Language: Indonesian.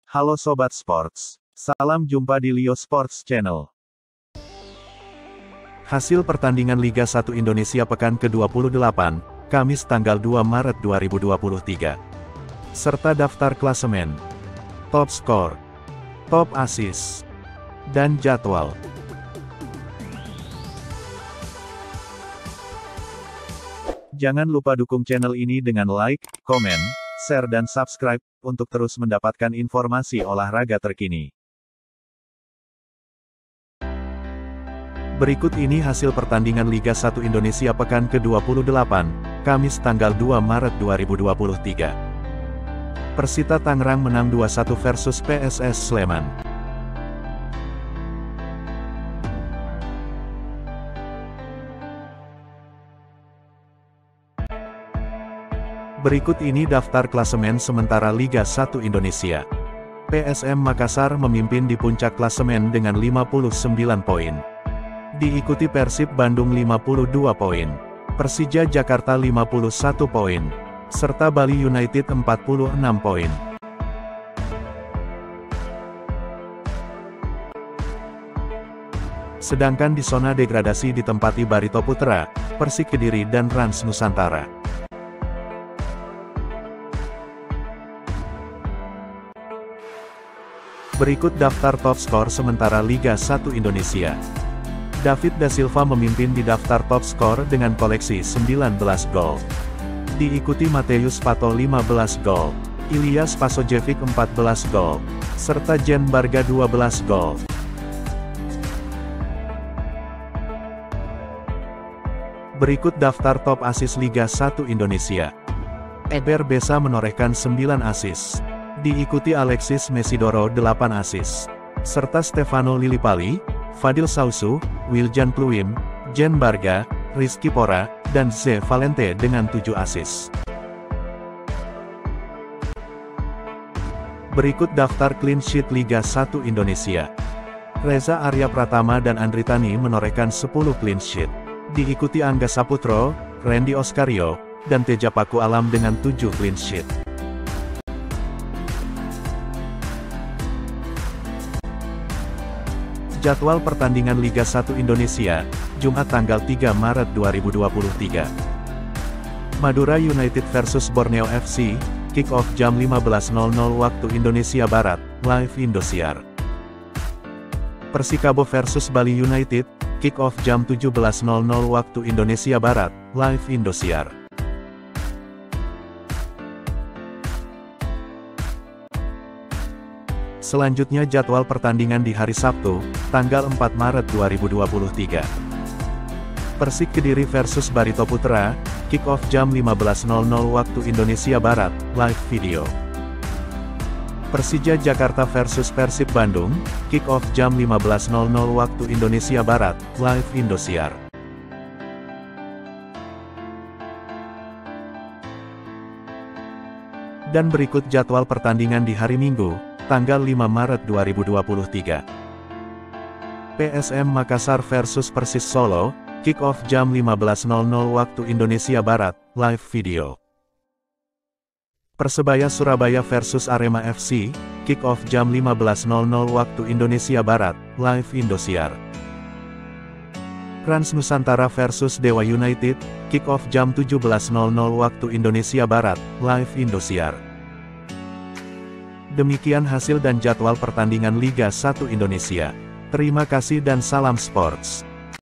Halo Sobat Sports. Salam jumpa di Lio Sports Channel. Hasil pertandingan Liga 1 Indonesia pekan ke-28, Kamis tanggal 2 Maret 2023. Serta daftar klasemen, top skor, top assist, dan jadwal. Jangan lupa dukung channel ini dengan like, komen, share dan subscribe, untuk terus mendapatkan informasi olahraga terkini. Berikut ini hasil pertandingan Liga 1 Indonesia pekan ke-28, Kamis tanggal 2 Maret 2023. Persita Tangerang menang 2-1 versus PSS Sleman. Berikut ini daftar klasemen sementara Liga 1 Indonesia. PSM Makassar memimpin di puncak klasemen dengan 59 poin. Diikuti Persib Bandung 52 poin, Persija Jakarta 51 poin, serta Bali United 46 poin. Sedangkan di zona degradasi ditempati Barito Putra, Persik Kediri dan Rans Nusantara. Berikut daftar top skor sementara Liga 1 Indonesia. David Da Silva memimpin di daftar top skor dengan koleksi 19 gol. Diikuti Mateus Pato 15 gol, Ilyas Pasojevic 14 gol, serta Jen Barga 12 gol. Berikut daftar top assist Liga 1 Indonesia. Eber Besa menorehkan 9 assist. Diikuti Alexis Mesidoro 8 assist, serta Stefano Lillipali, Fadil Sausu, Wiljan Pluim, Jen Barga, Rizky Pora, dan Ze Valente dengan 7 assist. Berikut daftar clean sheet Liga 1 Indonesia. Reza Arya Pratama dan Andri Tani menorehkan 10 clean sheet. Diikuti Angga Saputro, Randy Oskario, dan Teja Paku Alam dengan 7 clean sheet. Jadwal pertandingan Liga 1 Indonesia, Jumat tanggal 3 Maret 2023. Madura United versus Borneo FC, kick off jam 15.00 waktu Indonesia Barat, live Indosiar. Persikabo versus Bali United, kick off jam 17.00 waktu Indonesia Barat, live Indosiar. Selanjutnya jadwal pertandingan di hari Sabtu, tanggal 4 Maret 2023. Persik Kediri versus Barito Putra, kick off jam 15.00 waktu Indonesia Barat, live video. Persija Jakarta versus Persib Bandung, kick off jam 15.00 waktu Indonesia Barat, live Indosiar. Dan berikut jadwal pertandingan di hari Minggu, tanggal 5 Maret 2023. PSM Makassar versus Persis Solo, kick off jam 15.00 waktu Indonesia Barat, live video. Persebaya Surabaya versus Arema FC, kick off jam 15.00 waktu Indonesia Barat, live Indosiar. Rans Nusantara versus Dewa United, kick off jam 17.00 waktu Indonesia Barat, live Indosiar. Demikian hasil dan jadwal pertandingan Liga 1 Indonesia. Terima kasih dan salam sports.